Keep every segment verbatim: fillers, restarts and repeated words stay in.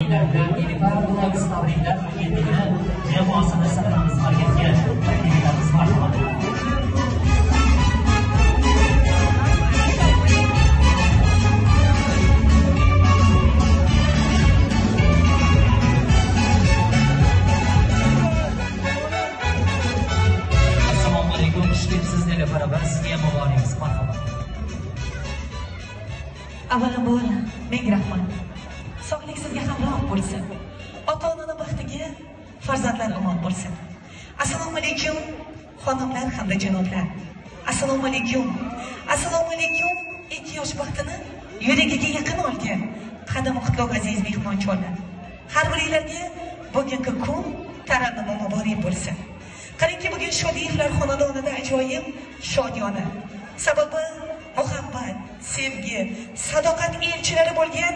o'yinlar bilan Nilufar Bulogiz tabriklar yetini jamoasini sahnamiz markaziga taklif etamiz. Marhamat. Assalomu alaykum. Siz Nilufar opa, sizga muborakimiz. Marhamat. Avvalambor ming rahmat. Sog'lik sizga hamroh bo'lsin. Ota-onaning baxtiga farzandlar omon bo'lsin. Assalomu alaykum xonimlar hamda janoblar. Assalomu alaykum. Assalomu alaykum ikki yosh baxtini yuragiga yaqin olgan qadam qutlug' aziz mehmoncholar. Har biringlarga bugungi kun tarannum muborak bo'lsin. Qarangki, bugun Shodiyevlar xonadonida ajoyib shodiyona. Sababi muhabbat, sevgi, sadoqat elchilari bo'lgan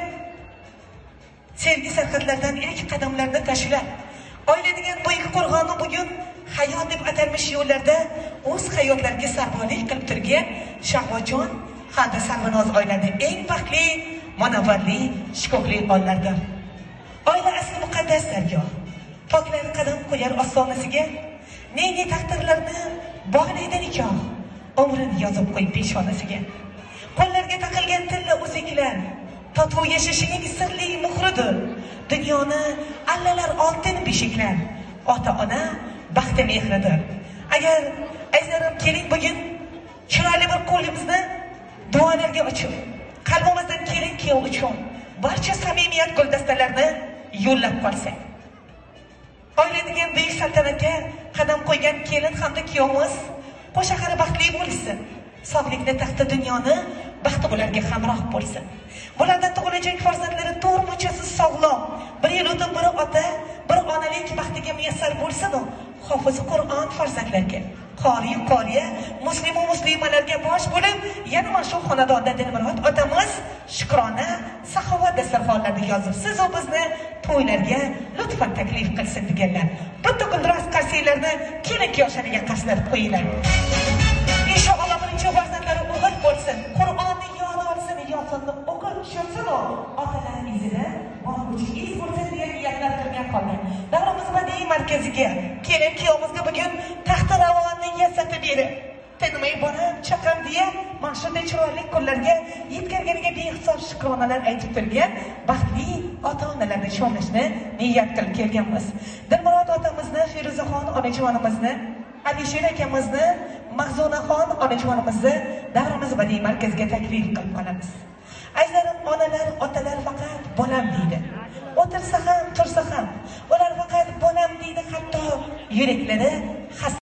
sevgi sarhadlaridan ilk qadamlarni tashlab, oila degan buyuk qo'rg'onni bugun hayot deb atalmish yo'llarda o'z hayotlariga sarbolik qilib turgan Shahbojon hamda Sarvinoz oilasining eng baxtli, munavvarli, shukuhli onlardir. Oila asli muqaddas dargoh. Poklar qadam qo'yar ostonasiga, ne-ne taqdirlarni bog'laydi nikoh. Umrini yozib qo'yib peshonasiga. Qo'llarga taqilgan tilla o'ziklar totuv yashashining sirli muhridir. Dunyoni allalar oltin beshiklar. Ota-ona baxti mehridir. Agar azizlarim keling bugun chiroyli bir qo'limizni duolarga ochib, qalbimizdan kelin kuyov uchun barcha samimiyat guldastalarini yo'llab qolsak. Oila degan buyuk saltanatga qadam qo'ygan kelin hamda kuyovimiz qo'shaqari baxtli bo'lsin. Sog'likni taxti dunyoni baxti bularga hamroh bo'lsin. Bulardan tug'ilajak farzandlari to'rt muchasiz sog'lom, bir yil o'tib biri ota, bir onalik baxtiga muyassar bo'lsin. Hofiz Qur'on farzandlarga, qori qoriya, muslim va muslimalarga bosh bo'lib, yana mana shu xonadonda Dilmurod otamiz shukrona, saxovat dasturxonlarini yozib, siz va bizni to'ylarga lutfan taklif qilsin deganlar. Bitta guldiroz qarsiylarni kelin yoshariga qasdirib qo'yinglar. İnşallah birinchi farzandlari o'g'il bo'lsin. Qur'onni yod olsin, yodini o'qib tushirsin. Otalar izida borguchi ilk bo'lsin degan niyatlar qilgan qolgan. Davrimiz madaniy markaziga kelin kuyovimizga bugun taxti ravonni yasatib berib, tinmay bolam chaqam deya mana shunday chiroyli kunlarga yetkazganiga behisob shukronalar aytib turgan baxtli ota-onalarni shomlashni niyat qilib kelganmiz. Dilmurod otamizni, Feruzaxon onajonimizni, Alisher akamizni, Mag'zunaxon onajonimizni davrimiz badiiy markaziga taklif qilib qolamiz. Azizlarim, onalar, otalar faqat bolam deydi. O'tirsa ham, tursa ham, ular faqat bolam deydi, hatto yuraklari